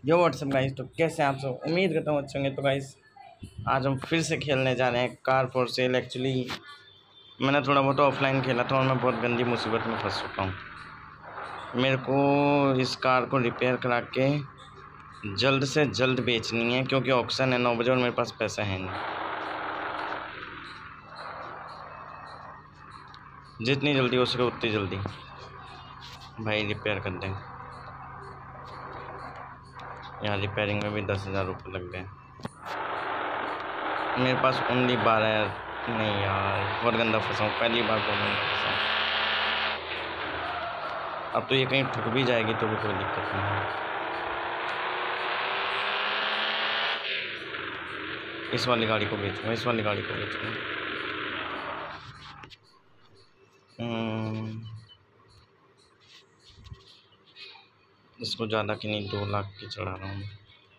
यो WhatsApp guys, तो कैसे हैं आप सब। उम्मीद करता हूँ अच्छे होंगे। तो गाइस आज हम फिर से खेलने जा रहे हैं कार फॉर सेल। एक्चुअली मैंने थोड़ा बहुत ऑफलाइन खेला था और मैं बहुत गंदी मुसीबत में फंस चुका हूँ। मेरे को इस कार को रिपेयर करा के जल्द से जल्द बेचनी है, क्योंकि ऑक्शन है 9 बजे और मेरे पास पैसा है नहीं। जितनी जल्दी हो सके उतनी जल्दी भाई रिपेयर कर दें। यहाँ रिपेयरिंग में भी 10,000 रुपये लग गए। मेरे पास ओनली 12,000 नहीं यार, बहुत गंदा फंसा हूँ। पहली बार बहुत गंदा फंसा हूँ। अब तो ये कहीं ठुक भी जाएगी तो भी कोई दिक्कत नहीं है। इस वाली गाड़ी को बेचूँगा, इस वाली गाड़ी को बेचूँगा। इसको ज़्यादा की नहीं, 2 लाख की चढ़ा रहा हूँ।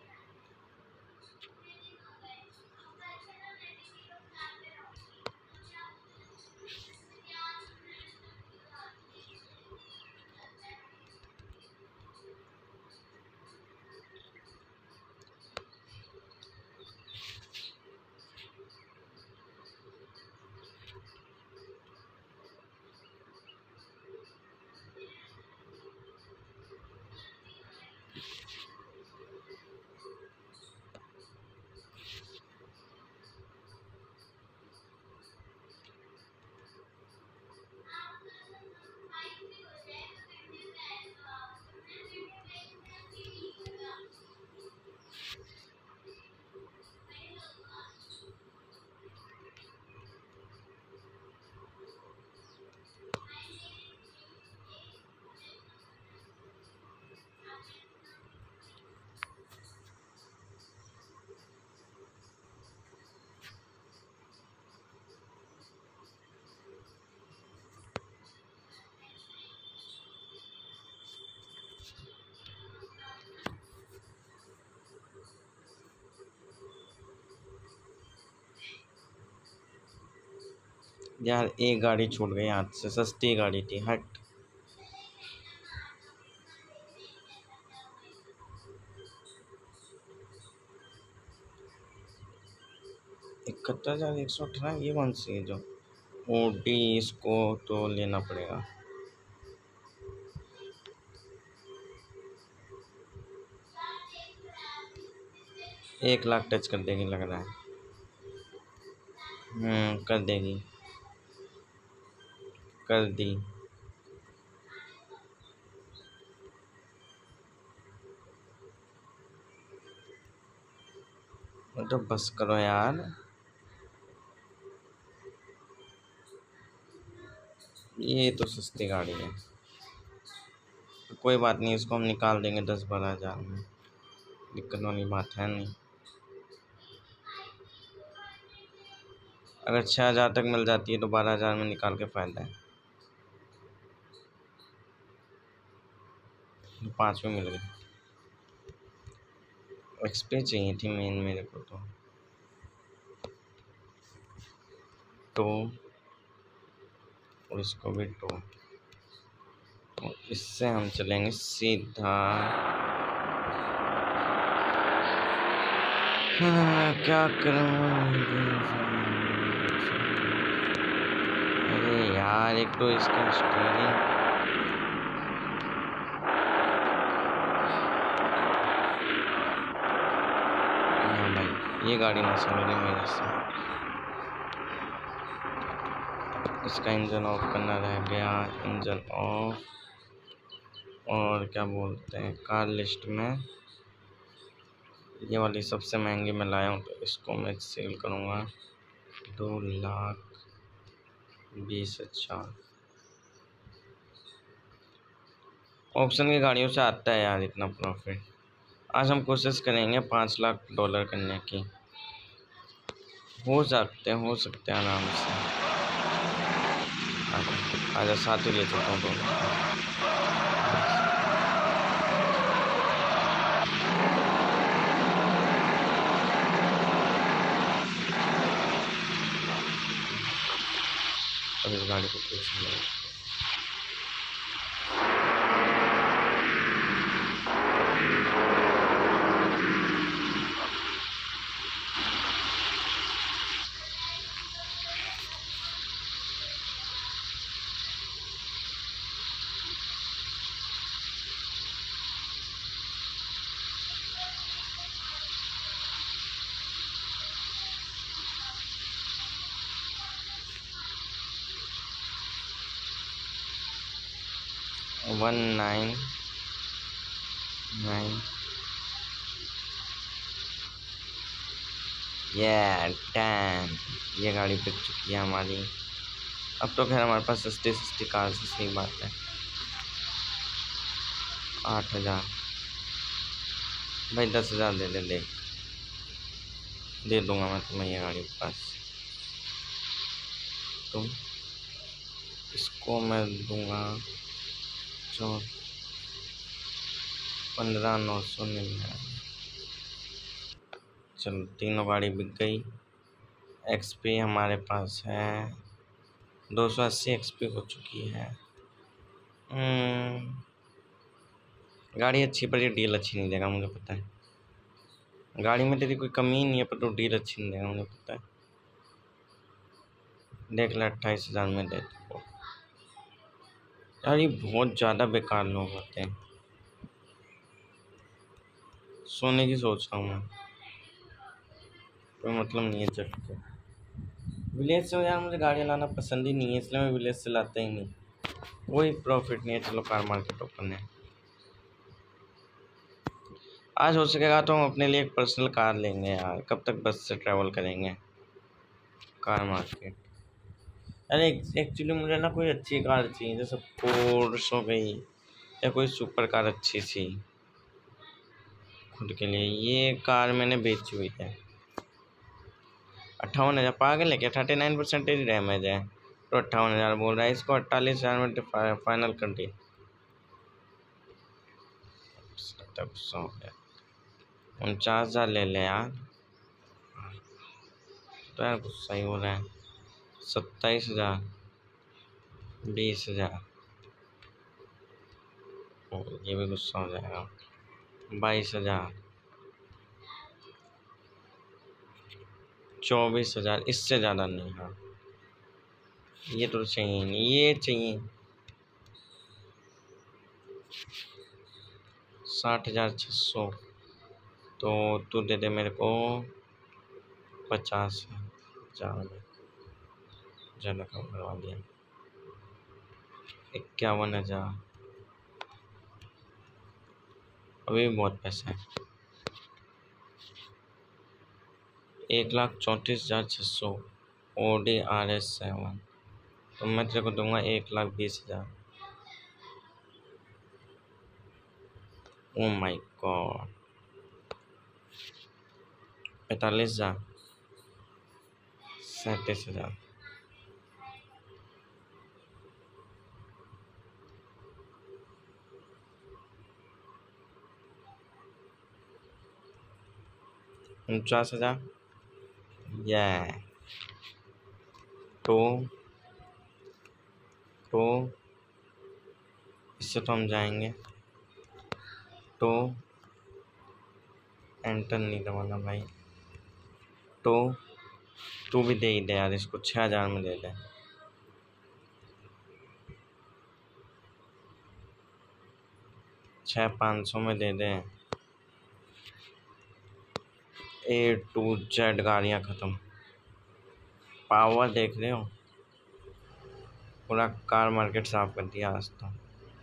यार एक गाड़ी छूट गई हाथ से, सस्ती गाड़ी थी। हट। $71,118 ये कौन सी है जो ओडी? इसको तो लेना पड़ेगा। एक लाख टच कर देगी लग रहा है। कर देगी, कर दी। तो बस करो यार। ये तो सस्ती गाड़ी है, तो कोई बात नहीं, इसको हम निकाल देंगे 10-12 हज़ार में। दिक्कत वाली बात है नहीं। अगर 6,000 तक मिल जाती है तो 12,000 में निकाल के फ़ायदा है। तो 5 में मिल गई। एक्सपी चाहिए थी मेन मेरे को तो और इसको भी तो इससे हम चलेंगे सीधा। क्या करूँ? अरे यार, एक तो इसका स्टीयरिंग। ये गाड़ी ना समझे मेरे से। इसका इंजन ऑफ करना रह गया। Engine off. और क्या बोलते हैं, कार लिस्ट में ये वाली सबसे महंगी मैं लाया हूँ, तो इसको मैं सेल करूँगा 2,20,000। ऑप्शन की गाड़ियों से आता है यार इतना प्रॉफिट। आज हम कोशिश करेंगे $5,00,000 करने की। हो सकते हैं आराम से। आजा साथ ही ले चलता हूँ दोनों। अब इस गाड़ी को बेचना है। 199 डैम, ये गाड़ी बिक चुकी है हमारी। अब तो खैर हमारे पास सस्ती सस्ती कार से, सही बात है। 8,000 भाई, 10,000 दे दे दूंगा मैं तुम्हें ये गाड़ी पास। तुम इसको मैं दूंगा 15,999। चलो, तीनों गाड़ी बिक गई। एक्सपी हमारे पास है 280 एक्सपी हो चुकी है। गाड़ी अच्छी पर ये डील अच्छी नहीं देगा, मुझे पता है। गाड़ी में तेरी कोई कमी ही नहीं है, पर तो डील अच्छी नहीं देगा, मुझे पता है। देख ले, 28,000 में दे दो यार। ये बहुत ज़्यादा बेकार लोग होते हैं। सोने की सोच रहा हूँ मैं, कोई मतलब नहीं है चल के। विलेज से यार मुझे गाड़ी लाना पसंद ही नहीं है, इसलिए मैं विलेज से लाता ही नहीं। कोई प्रॉफिट नहीं है। चलो कार मार्केट ओपन है। आज हो सकेगा तो हम अपने लिए एक पर्सनल कार लेंगे यार। कब तक बस से ट्रैवल करेंगे। कार मार्केट, अरे एक्चुअली मुझे ना कोई अच्छी कार चाहिए, जैसे पोर्श हो गई या कोई सुपर कार अच्छी सी खुद के लिए। ये कार मैंने बेची हुई है। 58,000 पागल है क्या? 39% डैमेज है तो 58,000 बोल रहा है। इसको 48,000 में फाइनल कर दिया। 49,000 ले ले यार, तो यार गुस्सा ही हो रहा है। 27,000, 20,000, ये भी गुस्सा हो जाएगा। 22,000, 24,000, इससे ज़्यादा नहीं। हाँ, ये तो चाहिए नहीं, ये चाहिए। 60,600, तो तू दे दे मेरे को 50,000 में। ज़्यादा कम करवा दिया। 51,000, अभी भी बहुत पैसा है। 1,34,600 OD RS7, तो मैं तेरे को दूंगा 1,20,000। Oh my God, 45,000, 37,000, 49,000। या तो इससे तो हम जाएंगे। तो एंटर नहीं दबाना भाई। तो तू भी दे ही दे यार, इसको 6,000 में दे दे। 6,500 में दे दे। A to Z गाड़ियाँ ख़त्म। पावर देख रहे हो, पूरा कार मार्केट साफ कर दिया आज तो।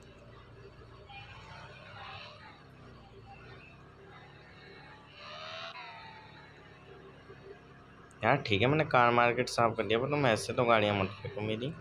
यार ठीक है, मैंने कार मार्केट साफ कर दिया, पर तुम ऐसे तो गाड़ियाँ मत फेंको मेरी।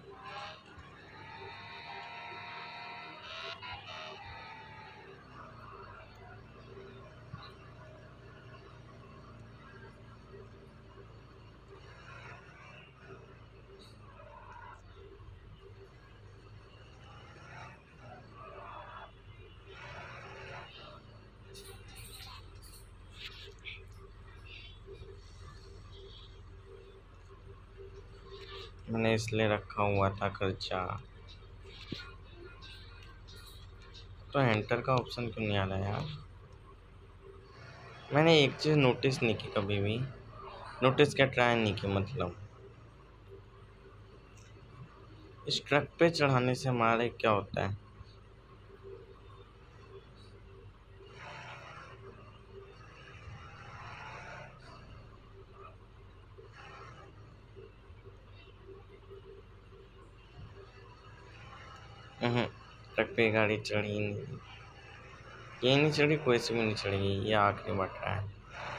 मैंने इसलिए रखा हुआ था खर्चा। तो एंटर का ऑप्शन क्यों नहीं आ रहा यार? मैंने एक चीज़ नोटिस नहीं की कभी भी। नोटिस क्या, ट्राई नहीं की मतलब। इस ट्रक पे चढ़ाने से हमारे क्या होता है? ट्रक पे गाड़ी चढ़ी नहीं, ये नहीं चढ़ी, कोई सी भी नहीं चढ़ेगी, ये आखिरी बटा है।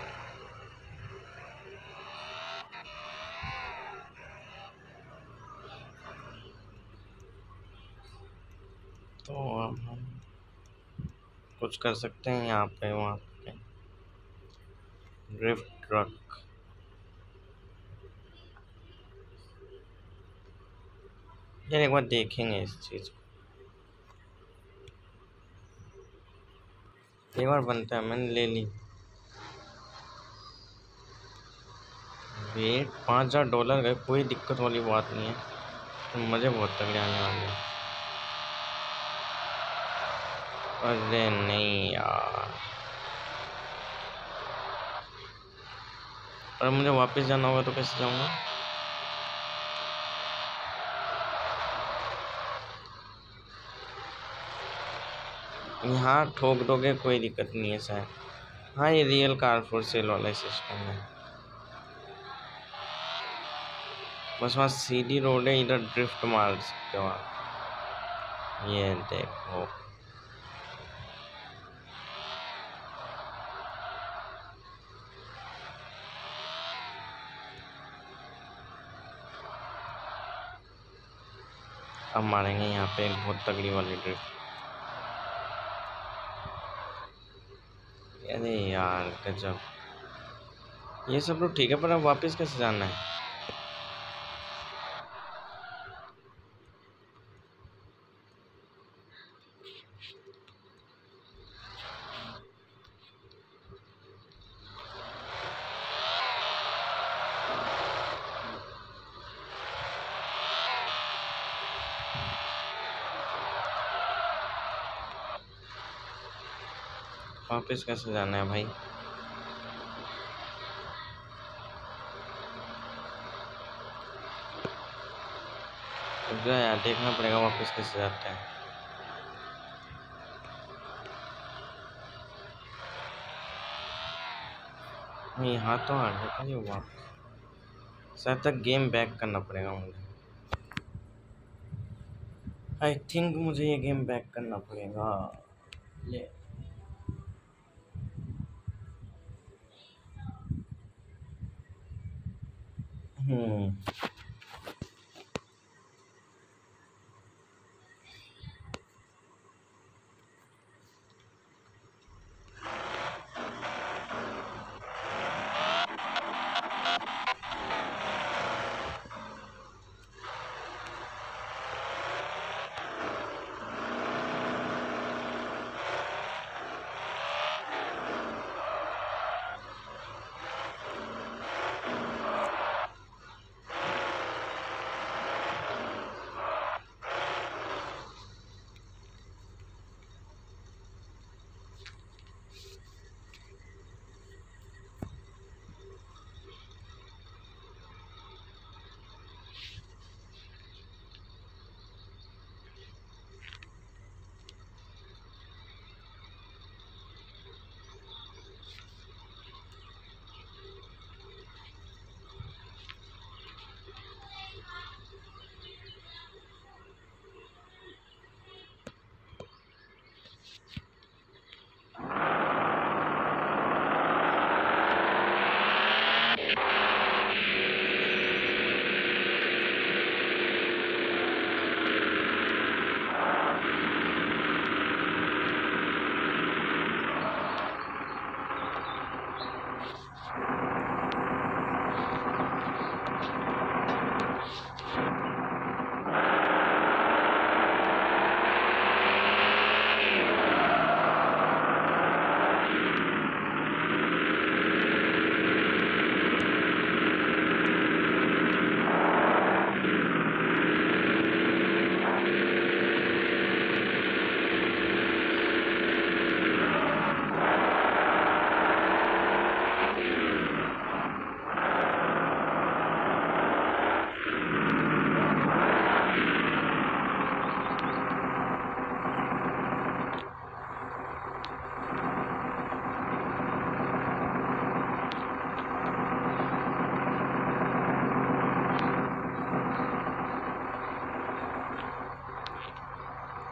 तो अब हम कुछ कर सकते हैं यहाँ पे, वहाँ पे ड्रिफ्ट ट्रक। यार एक बार देखेंगे इस चीज़ को, एक बार बनता है। मैंने ले ली। वेट $5000 गए, कोई दिक्कत वाली बात नहीं है, तो मज़े बहुत तगड़े आने वाले हैं। अरे नहीं यार, और मुझे वापस जाना होगा तो कैसे जाऊँगा? यहाँ ठोक दोगे कोई दिक्कत नहीं है शायद। हाँ, ये रियल कार फॉर सेल वाला सिस्टम है। बस वहाँ सीधी रोड है, इधर ड्रिफ्ट मार सकते हो आप। ये देखो, अब मारेंगे यहाँ पे एक बहुत तगड़ी वाली ड्रिफ्ट। अरे यार गजब, ये सब तो ठीक है, पर अब वापस कैसे जाना है? वापस कैसे जाना है भाई? रुक जा यार, देखना पड़ेगा वापस कैसे जाता है। यहाँ तो आ गया था ये वापस, शायद तक गेम बैक करना पड़ेगा मुझे। आई थिंक मुझे ये गेम बैक करना पड़ेगा। ये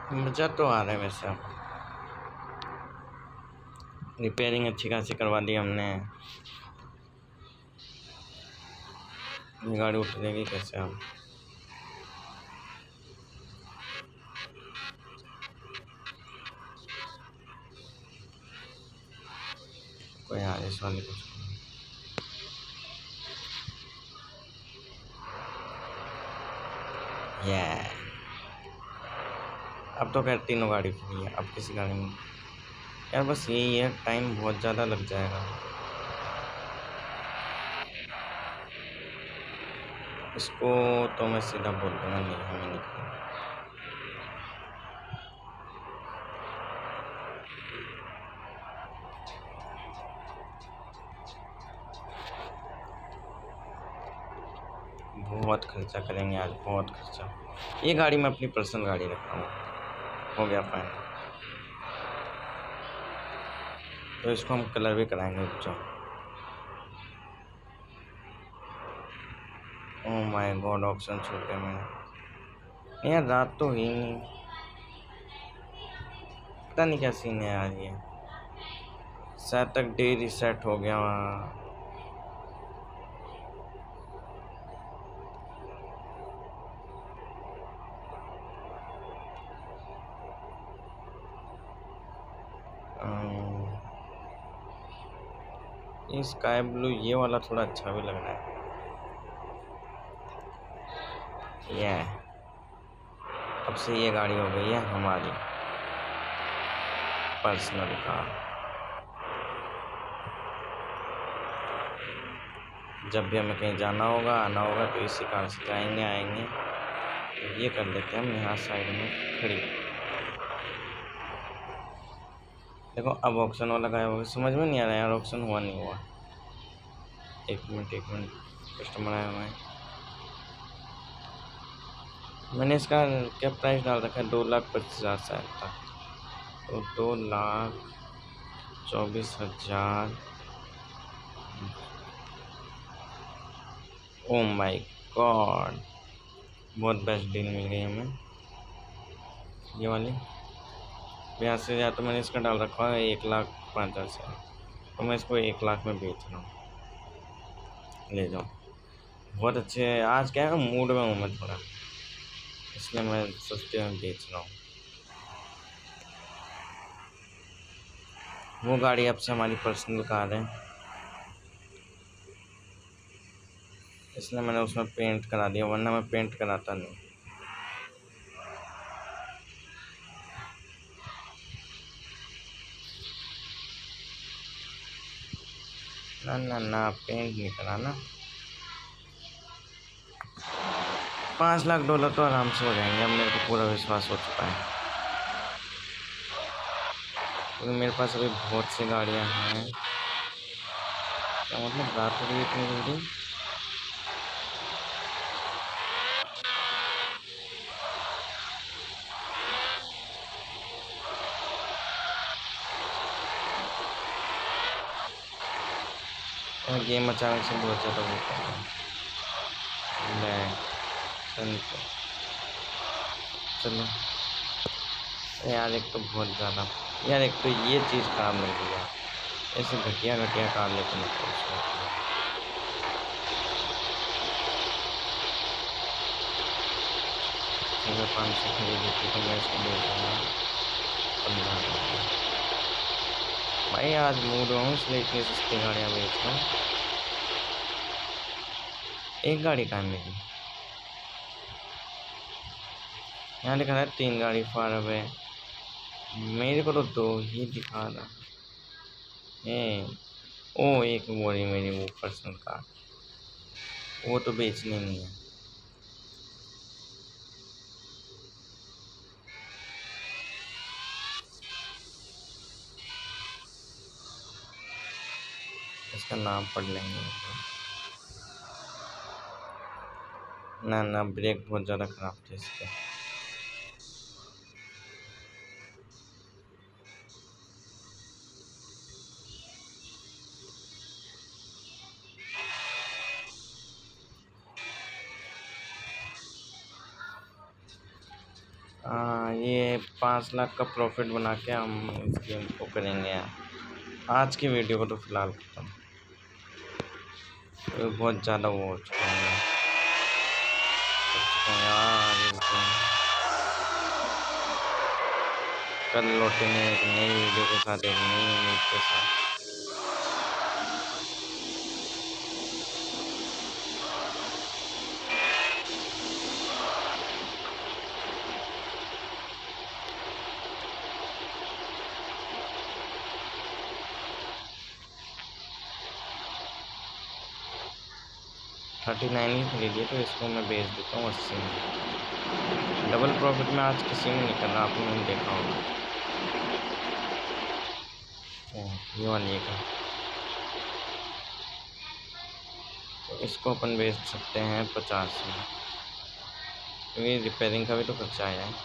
मज़ा तो आ रहा है वैसे। अब रिपेयरिंग अच्छी खासी करवा दी हमने। गाड़ी उतरेगी कैसे अब? कोई यार इस वाले कुछ ये अब तो खैर तीनों गाड़ी फ्री है। अब किसी गाड़ी में यार बस यही है, टाइम बहुत ज़्यादा लग जाएगा। इसको तो मैं सीधा बोल दूँगा नहीं हमें नहीं करना। बहुत खर्चा करेंगे आज, बहुत खर्चा। ये गाड़ी मैं अपनी पर्सनल गाड़ी रख रहा हूँ, हो गया फाइनल। तो इसको हम कलर भी कराएंगे बच्चों। ओह माय गॉड, ऑप्शन छूट गया मैंने यार। रात तो हुई नहीं, पता नहीं क्या सीन है यार। ये शायद तक डे रिसेट हो गया वहाँ। ये स्काई ब्लू ये वाला थोड़ा अच्छा भी लग रहा है। ये अब से ये गाड़ी हो गई है हमारी पर्सनल कार। जब भी हमें कहीं जाना होगा आना होगा तो इसी कार से जाएंगे आएंगे। तो ये कर लेते हैं हम यहाँ साइड में खड़ी। देखो अब ऑप्शन वाला गायब हो गया, समझ में नहीं आ रहा है यार, ऑप्शन हुआ नहीं हुआ। एक मिनट कस्टमर आया हुआ है। मैंने इसका क्या प्राइस डाल रखा है, 2,25,000 शायद तक। तो 2,24,000। ओ माय गॉड, बहुत बेस्ट डील मिल गई हमें ये वाली। यहाँ से या तो मैंने इसका डाल रखा है 1,05,000 से, तो मैं इसको 1,00,000 में बेच रहा हूँ। ले जाओ, बहुत अच्छे है। आज क्या है मूड में हूँ मैं थोड़ा, इसलिए मैं सस्ते में बेच रहा हूँ। वो गाड़ी अब से हमारी पर्सनल कार है, इसलिए मैंने उसमें पेंट करा दिया, वरना मैं पेंट कराता नहीं। ना ना ना, पेंट नहीं कराना। $5,00,000 तो आराम से हो जाएंगे, अब मेरे को पूरा विश्वास हो चुका है, क्योंकि मेरे पास अभी बहुत सी गाड़ियाँ हैं। क्या मतलब रात हो गई इतनी जल्दी? गेम अचानक से बहुत ज़्यादा होता है। चलो यार, एक तो बहुत ज़्यादा यार, एक तो ये चीज़ खराब मिल गई है। ऐसे घटिया घटिया कार लेके निकलो उसमें। अगर 500 खरीदी थी तो मैं इसको बेच दूँगा 15,000। भाई आज मूड में हूँ इसलिए इतनी सस्ती गाड़ियाँ बेच रहा हूँ। एक गाड़ी कहाँ है मेरी? यहाँ लिखा है 3 गाड़ी फार अवे, मेरे को तो 2 ही दिखा रहा है। ओ एक वो रही मेरी वो पर्सनल कार, वो तो बेचनी नहीं है। इसका नाम पढ़ लेंगे। ना ना, ब्रेक बहुत ज़्यादा ख़राब थे इसके। हाँ, ये 5 लाख का प्रॉफिट बना के हम इस गेम को करेंगे यार। आज की वीडियो को तो फिलहाल खत्म, तो बहुत ज़्यादा वो हो चुका है यार इस गेम। कल लौटेंगे एक नई वीडियो के साथ, एक नई उम्मीद के साथ। $39 ही खरीदिए, तो इसको मैं बेच देता हूँ 80 में। डबल प्रॉफिट में आज किसी ने नहीं करना, आपने नहीं देखा होगा। ये वाली का तो इसको अपन बेच सकते हैं 50 में, क्योंकि रिपेयरिंग का भी तो खर्चा आया है।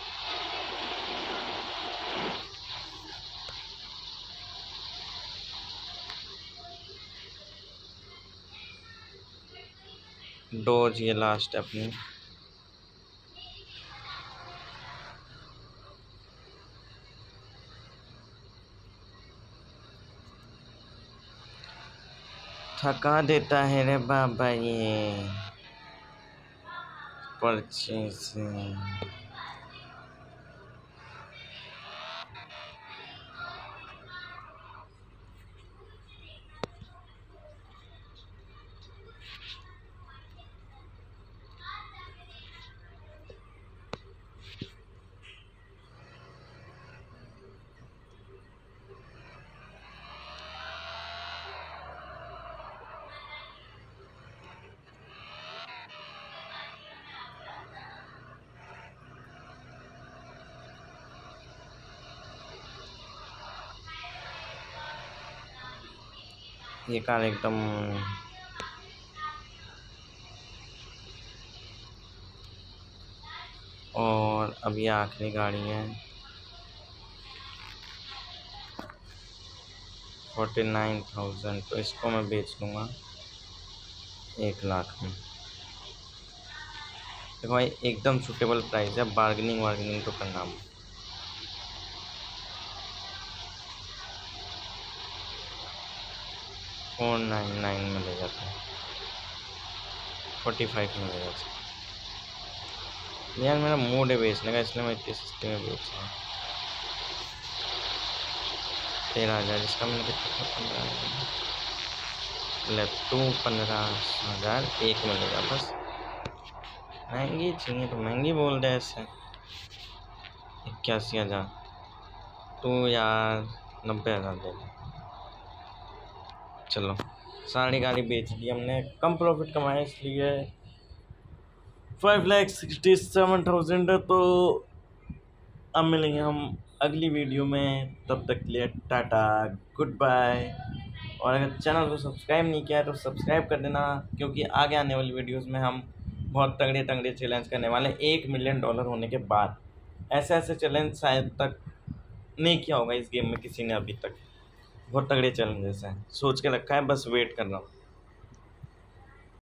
डोज ये लास्ट है अपनी। थका देता है रे बाबा ये परचेज। ये कार एकदम और अब ये आखिरी गाड़ी है 49,000, तो इसको मैं बेच लूँगा 1 लाख में। देखो भाई एकदम सूटेबल प्राइस है, बार्गेनिंग तो करना। 499 में ले जाते हैं, 45 में ले जाते हैं। यार मेरा मूड है बेचने का, इसलिए मैं इतनी सस्ते में बेच रहा हूँ। 13,000 इसका मैंने कितना 15,000 ले, तू 15,000 एक में लेगा बस। महंगी चाहिए तो महंगी बोल दे ऐसे। 81,000 तू यार 90,000 दे दे। चलो सारी गाड़ी बेच दी हमने, कम प्रॉफिट कमाया इसलिए 5,67,000। तो अब मिलेंगे हम अगली वीडियो में, तब तक के लिए टाटा गुड बाय। और अगर चैनल को सब्सक्राइब नहीं किया है तो सब्सक्राइब कर देना, क्योंकि आगे आने वाली वीडियोस में हम बहुत तगड़े तगड़े चैलेंज करने वाले हैं। $1 मिलियन होने के बाद ऐसे ऐसे चैलेंज शायद तक नहीं किया होगा इस गेम में किसी ने अभी तक। बहुत तगड़े चैलेंजेस हैं, सोच के रखा है, बस वेट कर रहा हूँ।